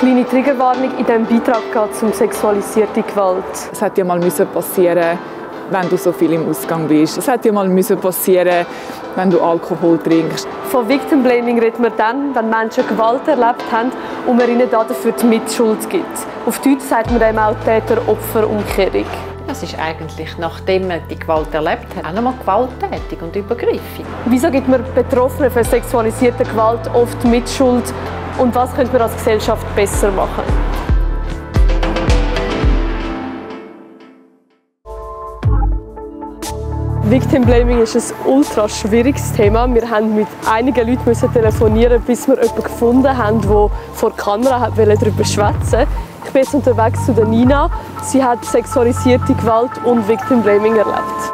Kleine Triggerwarnung, in diesem Beitrag geht es um sexualisierte Gewalt. Es hätte ja mal passieren, wenn du so viel im Ausgang bist. Es hätte ja mal passieren, wenn du Alkohol trinkst. Von Victim Blaming redet man dann, wenn Menschen Gewalt erlebt haben und man ihnen dafür die Mitschuld gibt. Auf Deutsch sagt man dem auch Täter-Opfer-Umkehrung. Das ist eigentlich, nachdem man die Gewalt erlebt hat, auch nochmal gewalttätig und übergriffig. Wieso gibt man Betroffenen für sexualisierte Gewalt oft Mitschuld und was könnte man als Gesellschaft besser machen? Victim Blaming ist ein ultra schwieriges Thema. Wir mussten mit einigen Leuten telefonieren, bis wir jemanden gefunden haben, der vor der Kamera darüber schwätzen. Ich bin jetzt unterwegs zu der Nina. Sie hat sexualisierte Gewalt und Victim Blaming erlebt.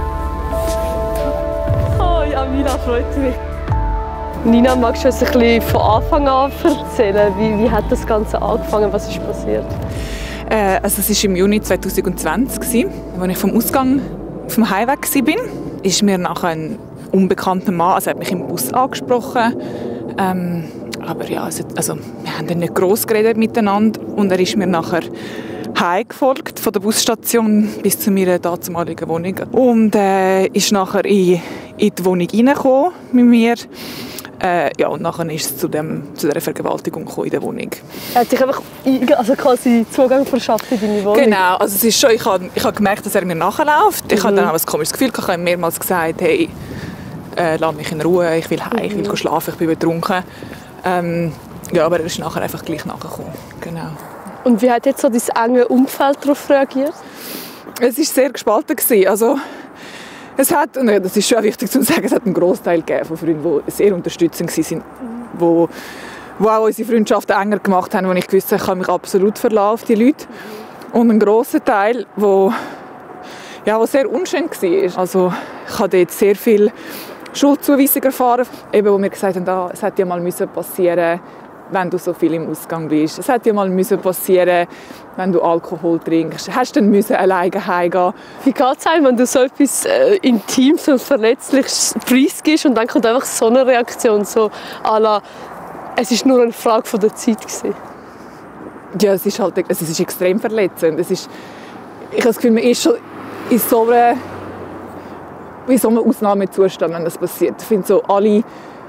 Oh ja, Nina, freut mich. Nina, magst du uns ein bisschen von Anfang an erzählen? Wie hat das Ganze angefangen? Was ist passiert? Es war im Juni 2020, als ich vom Ausgang auf dem Heimweg war, ist mir nachher ein unbekannter Mann, also er hat mich im Bus angesprochen. Aber ja, also, wir haben nicht gross geredet miteinander und er ist mir nachher heimgefolgt von der Busstation bis zu meiner damaligen Wohnung. Und ist nachher in die Wohnung reingekommen mit mir. Ja, und nachher ist es zu dieser Vergewaltigung in der Wohnung. Er hat sich einfach quasi Zugang verschafft in deine Wohnung? Genau, also es ist schon, ich habe gemerkt, dass er mir nachläuft. Ich habe dann auch ein komisches Gefühl, ich habe ihm mehrmals gesagt, hey, lass mich in Ruhe, ich will heim, ich will schlafen, ich bin betrunken. Ja, aber er ist nachher einfach gleich nachgekommen. Genau. Und wie hat jetzt so dein enge Umfeld darauf reagiert? Es war sehr gespalten. Also, es hat, und das ist schon wichtig zu sagen, es hat einen Großteil von Freunden, die sehr unterstützend waren, die auch unsere Freundschaften enger gemacht haben, wo ich wusste, ich kann mich absolut verlassen auf die Leute. Und ein grosser Teil, der sehr unschön war. Also, ich habe dort sehr viel Schuldzuweisung erfahren, eben, wo mir gesagt haben, es hätte ja mal passieren, wenn du so viel im Ausgang bist. Es hätte ja mal passieren, wenn du Alkohol trinkst. Hast du dann alleine heimgehen? Wie geht es einem, wenn du so etwas Intimes und Verletzliches preisgibst und dann kommt einfach so eine Reaktion, so à la, es war nur eine Frage von der Zeit gewesen. Ja, es ist extrem verletzend. Ich habe das Gefühl, man ist schon in so einem Ausnahmezustand, wenn das passiert. Ich finde, so alle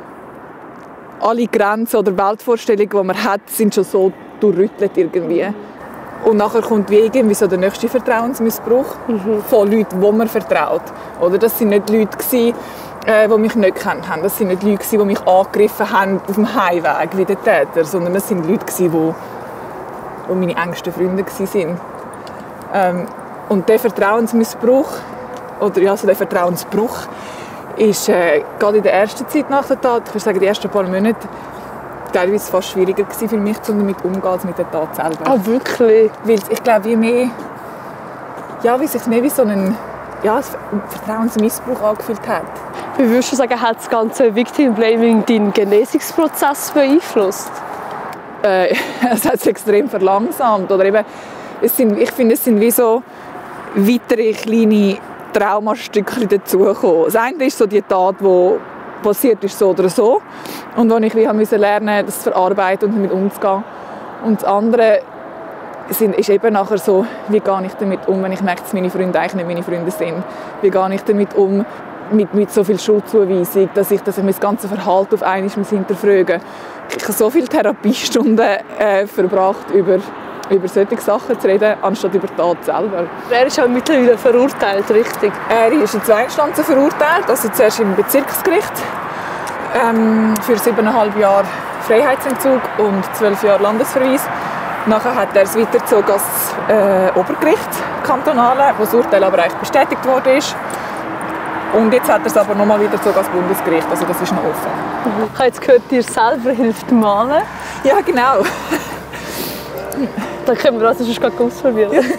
Grenzen oder Weltvorstellungen, die man hat, sind schon so durchrüttelt irgendwie. Und nachher kommt irgendwie so der nächste Vertrauensmissbrauch von Leuten, die man vertraut. Oder das waren nicht Leute, die mich nicht gekannt haben. Das waren nicht Leute, die mich angegriffen haben auf dem Heimweg wie der Täter, sondern das waren Leute, die meine engsten Freunde waren. Und der Vertrauensmissbrauch oder der Vertrauensbruch ist gerade in der ersten Zeit nach der Tat, ich würde sagen die ersten paar Monate, teilweise fast schwieriger gewesen für mich, damit umzugehen als mit der Tat selber. Ah, wirklich? Weil ich glaube, wie sich mehr wie so ein Vertrauensmissbrauch angefühlt hat. Wie würdest du sagen, hat das ganze Victim Blaming deinen Genesungsprozess beeinflusst? Es hat es extrem verlangsamt. Oder eben, ich finde, es sind wie so weitere kleine Traumastückchen dazugekommen. Das eine ist so die Tat, die passiert ist, so oder so. Und wo ich musste lernen, das zu verarbeiten und damit umzugehen. Und das andere ist eben nachher so, wie gehe ich damit um, wenn ich merke, dass meine Freunde eigentlich nicht meine Freunde sind. Wie gehe ich damit um, mit so viel Schuldzuweisung, dass ich mein ganzes Verhalten auf einmal hinterfragen muss. Ich habe so viele Therapiestunden verbracht, über solche Sachen zu reden, anstatt über die Tat selber. Er ist auch mittlerweile verurteilt, richtig? Er ist in 2 Instanzen verurteilt, also zuerst im Bezirksgericht für 7,5 Jahre Freiheitsentzug und 12 Jahre Landesverweis. Nachher hat er es weitergezogen als Obergericht, kantonale, wo das Urteil aber eigentlich bestätigt worden ist. Und jetzt hat er es aber nochmal weitergezogen als Bundesgericht, also das ist noch offen. Ich habe jetzt gehört, dir selber hilft malen. Ja, genau. Dann können wir also schon gerade ausprobieren. Ja,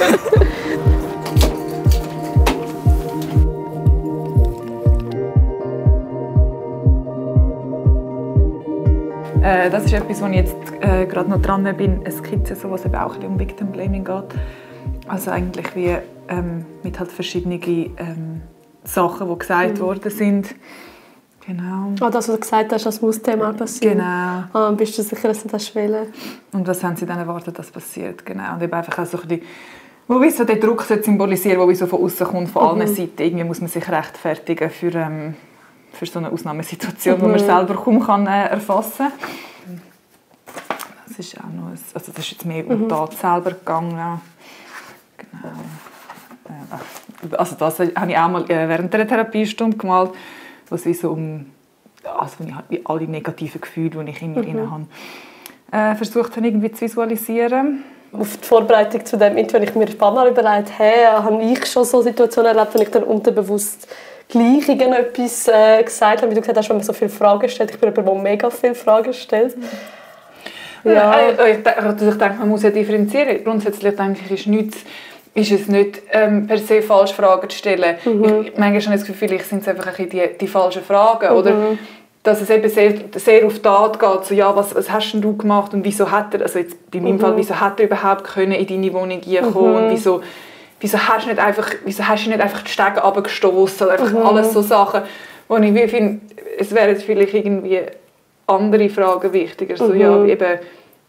das ist etwas, wo ich jetzt gerade noch dran bin, eine Skizze, was eben auch um Victim Blaming geht. Also eigentlich wie mit halt verschiedenen Sachen, die gesagt worden sind. Genau. Ah, das, was du gesagt hast, das muss Thema passieren. Genau. Bist du sicher, dass du das wählen? Und was haben sie dann erwartet, dass passiert? Genau. Und eben einfach auch so ein bisschen, wo wie so der Druck symbolisieren, der so von außen kommt, von allen Seiten. Irgendwie muss man sich rechtfertigen für so eine Ausnahmesituation, die man selber kaum erfassen kann. Das ist auch noch das ist jetzt mehr um die Tat selber gegangen. Genau. Also das habe ich auch mal während der Therapiestunde gemalt, wo es wie so wo ich halt alle negativen Gefühle, die ich in mir habe, versucht habe, irgendwie zu visualisieren. Auf die Vorbereitung zu dem Interview habe ich mir ein paar Mal überlegt, habe ich schon so Situationen erlebt, wenn ich dann unterbewusst gleich irgendetwas gesagt habe, wie du gesagt hast, wenn man so viele Fragen stellt. Ich bin jemand, der mega viele Fragen stellt. Ja. Ich denke, man muss ja differenzieren. Grundsätzlich denke ich, ist es nicht per se falsch, Fragen zu stellen. Ich manchmal habe das Gefühl, vielleicht sind es einfach die falschen Fragen. Oder dass es eben sehr auf die Tat geht. So, ja, was hast denn du gemacht und wieso hat er, also jetzt in meinem Fall, wieso hat er überhaupt können in deine Wohnung kommen und wieso hast du nicht einfach die Stege runtergestossen oder einfach alles so Sachen, wo ich finde, es wären vielleicht irgendwie andere Fragen wichtiger. So, ja, eben,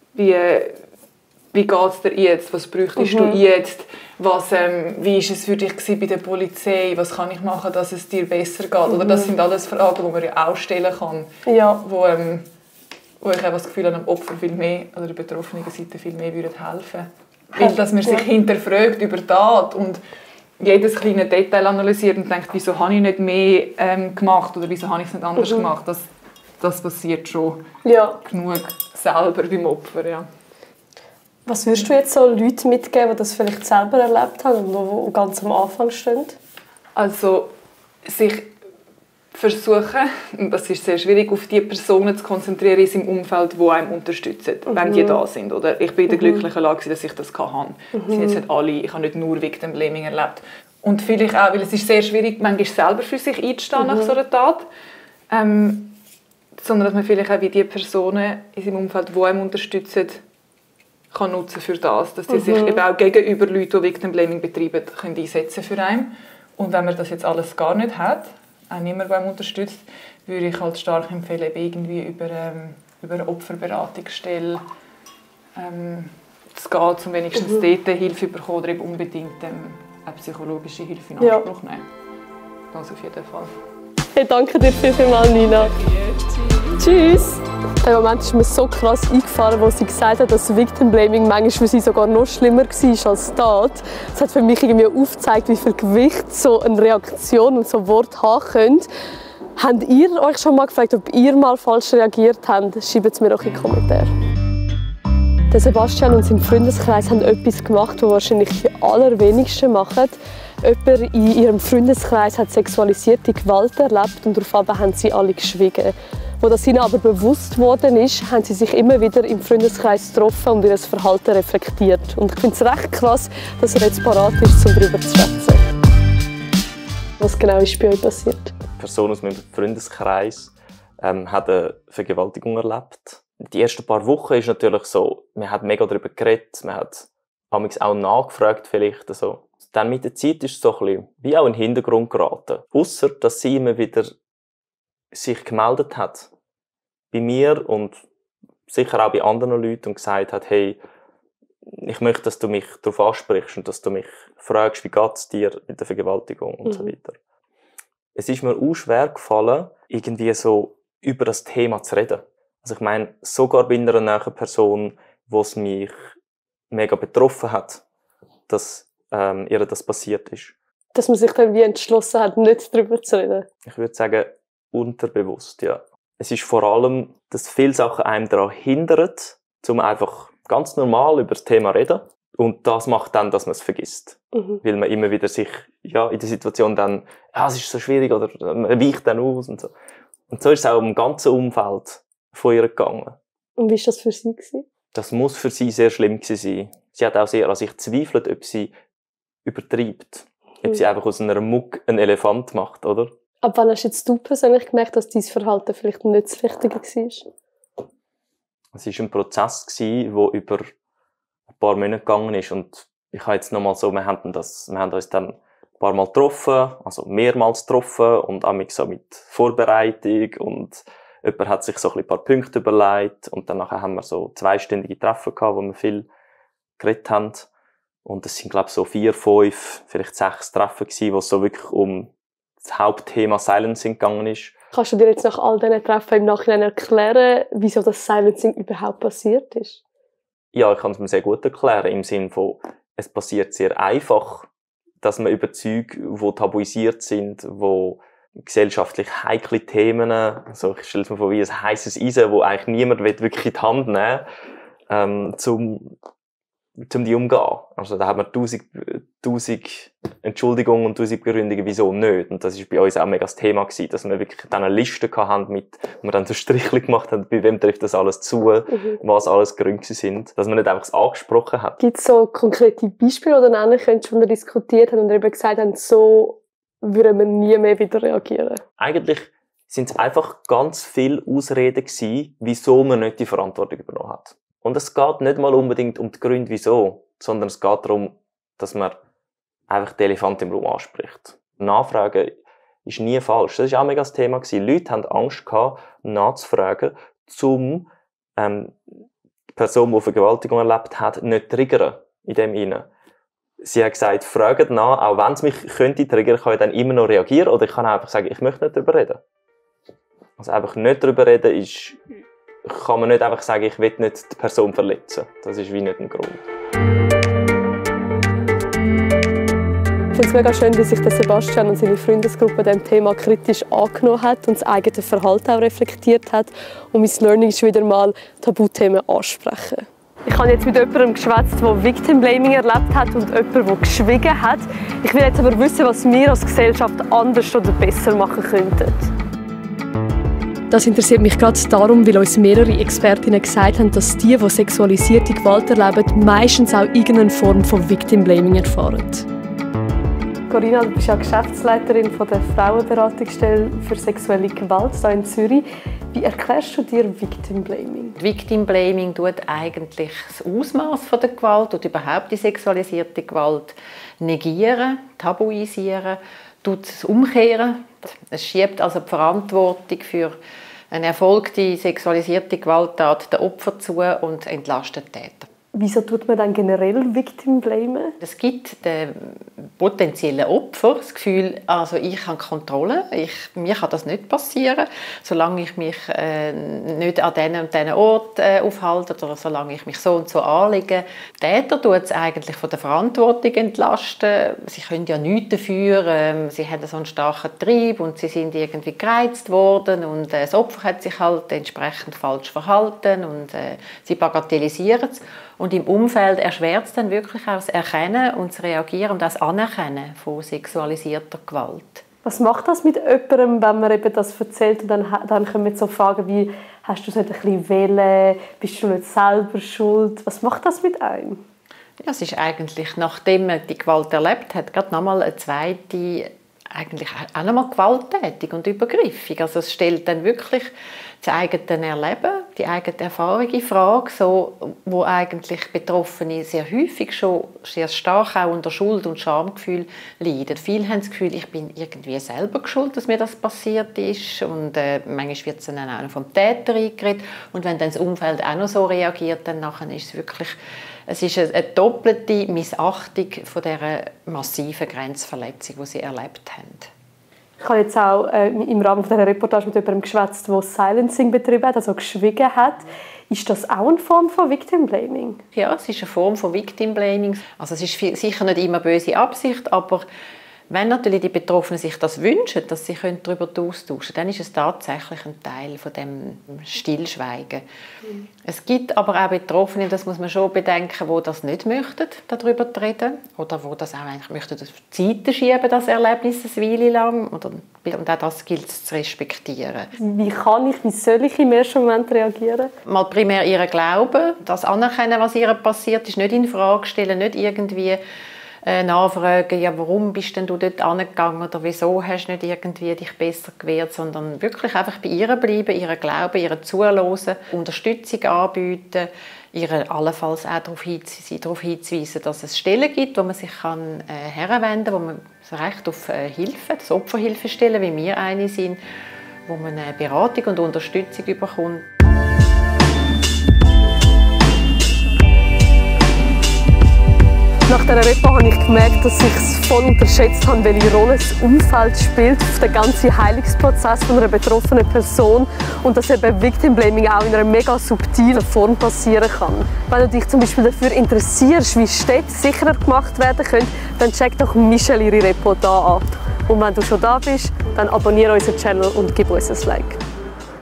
wie geht es dir jetzt? Was bräuchtest du jetzt? Wie war es für dich bei der Polizei? Was kann ich machen, dass es dir besser geht? Oder das sind alles Fragen, die man ja auch stellen kann. Ja. Wo ich habe das Gefühl, einem Opfer viel mehr, oder der betroffenen Seite viel mehr helfen würde. Weil dass man sich hinterfragt über die Tat und jedes kleine Detail analysiert und denkt, wieso habe ich nicht mehr gemacht oder wieso habe ich es nicht anders gemacht. Das passiert schon genug selber beim Opfer. Ja. Was würdest du jetzt so Leuten mitgeben, die das vielleicht selber erlebt haben und die ganz am Anfang stehen? Also sich versuchen, und das ist sehr schwierig, auf die Personen zu konzentrieren in seinem Umfeld, die einem unterstützen, wenn die da sind. Oder ich bin in der glücklichen Lage, dass ich das hatte. Das sind jetzt nicht alle, ich habe nicht nur Victim Blaming erlebt. Und vielleicht auch, weil es ist sehr schwierig, manchmal selber für sich einzustehen nach so einer Tat. Sondern dass man vielleicht auch wie die Personen in seinem Umfeld, die einem unterstützen, kann nutzen für das, dass die sich eben auch gegenüber Leuten, die Victim Blaming betreiben, können einsetzen für einen. Und wenn man das jetzt alles gar nicht hat, auch niemand, der einem unterstützt, würde ich halt stark empfehlen, eben irgendwie über eine Opferberatungsstelle zu gehen, um wenigstens dort Hilfe zu bekommen oder eben unbedingt eine psychologische Hilfe in Anspruch nehmen. Das auf jeden Fall. Hey, danke dir vielmals, Nina. Tschüss. Im Moment ist mir so krass eingefahren, als sie gesagt hat, dass Victim Blaming manchmal für sie sogar noch schlimmer war als Tat. Das hat für mich irgendwie aufgezeigt, wie viel Gewicht so eine Reaktion und so ein Wort haben können. Habt ihr euch schon mal gefragt, ob ihr mal falsch reagiert habt? Schreibt es mir auch in die Kommentare. Der Sebastian und sein Freundeskreis haben etwas gemacht, was wahrscheinlich die allerwenigsten machen. Jemand in ihrem Freundeskreis hat sexualisierte Gewalt erlebt und daraufhin haben sie alle geschwiegen. Als das ihnen aber bewusst worden ist, haben sie sich immer wieder im Freundeskreis getroffen und ihr Verhalten reflektiert. Und ich finde es recht krass, dass er jetzt parat ist, um darüber zu sprechen. Was genau ist bei euch passiert? Eine Person aus meinem Freundeskreis hat eine Vergewaltigung erlebt. Die ersten paar Wochen ist natürlich so, man hat mega darüber geredet, man hat auch nachgefragt vielleicht. Also. Dann mit der Zeit ist es so ein bisschen wie auch in den Hintergrund geraten. Ausser, dass sie immer wieder sich gemeldet hat. Bei mir und sicher auch bei anderen Leuten und gesagt hat, hey, ich möchte, dass du mich darauf ansprichst und dass du mich fragst, wie geht es dir mit der Vergewaltigung und so weiter. Es ist mir auch schwer gefallen, irgendwie so über das Thema zu reden. Also ich meine, sogar bei einer nahen Person, wo es mich mega betroffen hat, dass ihr das passiert ist. Dass man sich dann wie entschlossen hat, nicht darüber zu reden? Ich würde sagen, unterbewusst, ja. Es ist vor allem, dass viele Sachen einem daran hindern, um einfach ganz normal über das Thema zu reden. Und das macht dann, dass man es vergisst. Weil man immer wieder sich in der Situation dann, es ist so schwierig oder man weicht dann aus und so. Und so ist es auch im ganzen Umfeld von ihr gegangen. Und wie war das für sie? Das muss für sie sehr schlimm gewesen sein. Sie hat auch sehr an sich gezweifelt, ob sie übertreibt. Ob sie einfach aus einer Muck einen Elefant macht, oder? Ab wann hast jetzt du persönlich gemerkt, dass dein Verhalten vielleicht nicht das Richtige war? Es war ein Prozess, der über ein paar Monate gegangen ist. Und ich habe jetzt nochmal so, wir haben uns dann paar Mal getroffen, also mehrmals getroffen und auch so mit Vorbereitung und jemand hat sich so ein paar Punkte überlegt und dann haben wir so 2-stündige Treffen gehabt, wo wir viel geredet haben. Und es sind, glaube ich, so 4, 5, vielleicht 6 Treffen gewesen, wo es so wirklich um das Hauptthema Silencing gegangen ist. Kannst du dir jetzt nach all diesen Treffen im Nachhinein erklären, wieso das Silencing überhaupt passiert ist? Ja, ich kann es mir sehr gut erklären, im Sinne von, es passiert sehr einfach, dass man über Dinge, die tabuisiert sind, wo gesellschaftlich heikle Themen, also ich stelle es mir vor wie ein heißes Eisen, wo eigentlich niemand wirklich in die Hand nehmen will, zum die umgehen. Also da hat man 1000 Entschuldigungen und 1000 Begründungen, wieso nicht. Und das ist bei uns auch mega das Thema gewesen, dass wir wirklich dann eine Liste hatten, wo wir dann so Strichchen gemacht haben, bei wem trifft das alles zu, was alles Gründe sind, dass man nicht einfach es angesprochen hat. Gibt es so konkrete Beispiele, die ihr nennen könnt, die wir diskutiert haben und eben gesagt haben, so würden wir nie mehr wieder reagieren? Eigentlich sind es einfach ganz viele Ausreden gewesen, wieso man nicht die Verantwortung übernommen hat. Und es geht nicht mal unbedingt um die Gründe, wieso, sondern es geht darum, dass man einfach den Elefant im Raum anspricht. Nachfragen ist nie falsch. Das war auch mega das Thema gewesen. Leute haben Angst gehabt, nachzufragen, die Person, die Vergewaltigung erlebt hat, nicht zu triggern in dem Innen. Sie hat gesagt, fragt nach, auch wenn es mich könnte triggern, kann ich dann immer noch reagieren oder ich kann einfach sagen, ich möchte nicht darüber reden. Also einfach nicht darüber reden ist, kann man nicht einfach sagen, ich will nicht die Person verletzen. Das ist wie nicht ein Grund. Ich finde es mega schön, wie sich der Sebastian und seine Freundesgruppe diesem Thema kritisch angenommen hat und das eigene Verhalten auch reflektiert hat. Und mein Learning ist wieder mal Tabuthemen ansprechen. Ich habe jetzt mit jemandem geschwätzt, der Victim Blaming erlebt hat und jemandem, der geschwiegen hat. Ich will jetzt aber wissen, was wir als Gesellschaft anders oder besser machen könnten. Das interessiert mich gerade darum, weil uns mehrere Expertinnen gesagt haben, dass die sexualisierte Gewalt erleben, meistens auch irgendeine Form von Victim Blaming erfahren. Corinna, du bist ja Geschäftsleiterin der Frauenberatungsstelle für sexuelle Gewalt hier in Zürich. Wie erklärst du dir Victim Blaming? Victim Blaming tut eigentlich das Ausmaß der Gewalt und überhaupt die sexualisierte Gewalt negieren, tabuisieren, tut es umkehren. Es schiebt also die Verantwortung für eine erfolgte sexualisierte Gewalttat den Opfer zu und entlastet die Täter. Wieso tut man dann generell Victim blamen? Es gibt den potenziellen Opfer das Gefühl, also ich habe Kontrolle, mir kann das nicht passieren, solange ich mich nicht an diesen und diesen Ort aufhalte oder solange ich mich so und so anlege. Täter tut es eigentlich von der Verantwortung entlasten. Sie können ja nichts dafür, sie haben so einen starken Trieb und sie sind irgendwie gereizt worden und das Opfer hat sich halt entsprechend falsch verhalten und sie bagatellisieren es. Und im Umfeld erschwert es dann wirklich auch das Erkennen und das Reagieren und das Anerkennen von sexualisierter Gewalt. Was macht das mit jemandem, wenn man eben das erzählt und dann kommen so Fragen wie «Hast du es nicht ein bisschen wollen? Bist du nicht selber schuld?» Was macht das mit einem? Ja, es ist eigentlich, nachdem man die Gewalt erlebt hat, gerade nochmal eine zweite, eigentlich auch nochmal gewalttätig und übergriffig. Also es stellt dann wirklich das eigene Erleben, die eigene Erfahrung in Frage, so, wo eigentlich Betroffene sehr häufig schon sehr stark auch unter Schuld- und Schamgefühl leiden. Viele haben das Gefühl, ich bin irgendwie selber schuld, dass mir das passiert ist und manchmal wird es dann auch noch vom Täter eingeredet und wenn dann das Umfeld auch noch so reagiert, dann nachher ist es wirklich eine doppelte Missachtung von dieser massiven Grenzverletzung, die sie erlebt haben. Ich habe jetzt auch im Rahmen dieser Reportage mit jemandem geschwätzt, der Silencing betrieben hat, also geschwiegen hat. Ist das auch eine Form von Victim Blaming? Ja, es ist eine Form von Victim Blaming. Also es ist sicher nicht immer böse Absicht, aber wenn natürlich die Betroffenen sich das wünschen, dass sie darüber austauschen können, dann ist es tatsächlich ein Teil von dem Stillschweigen. Es gibt aber auch Betroffene, das muss man schon bedenken, die das nicht möchten, darüber reden oder die das auch eigentlich möchten, auf die Seite schieben, das Erlebnis eine Weile lang. Und auch das gilt es zu respektieren. Wie soll ich im ersten Moment reagieren? Mal primär ihren Glauben, das anerkennen, was ihr passiert ist, nicht in Frage stellen, nicht irgendwie nachfragen, ja, warum bist denn du dort angegangen oder wieso hast du nicht irgendwie dich besser gewehrt, sondern wirklich einfach bei ihr bleiben, ihren Glauben, ihr zuhören, Unterstützung anbieten, ihr allenfalls auch darauf hinzuweisen, dass es Stellen gibt, wo man sich herwenden kann, wo man das Recht auf Hilfe, das Opferhilfestellen, wie wir eine sind, wo man Beratung und Unterstützung bekommt. Nach dieser Repo habe ich gemerkt, dass ich es voll unterschätzt habe, welche Rolle das Umfeld spielt auf den ganzen Heilungsprozess von einer betroffenen Person und dass eben Victim Blaming auch in einer mega subtilen Form passieren kann. Wenn du dich zum Beispiel dafür interessierst, wie Städte sicherer gemacht werden können, dann check doch Michelle ihre Repo da ab. Und wenn du schon da bist, dann abonniere unseren Channel und gib uns ein Like.